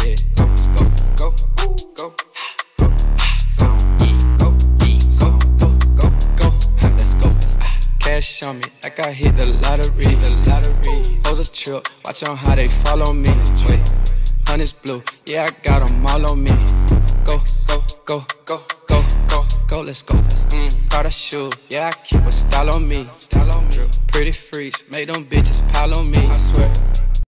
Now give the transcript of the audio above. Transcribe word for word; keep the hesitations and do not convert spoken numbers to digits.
yeah. Go, let's go, go, go, go, go, go, go, go, go, go, let's go. Cash on me, like I hit the lottery, the lottery. Hoes a trip, watch on how they follow me. Wait, honey's blue, yeah, I got them all on me. Go, go, go, go, go, go, go, let's go. Mm. Proud of shoe, yeah, I keep a style on me. Style on me. Pretty freaks, make them bitches pile on me. I swear.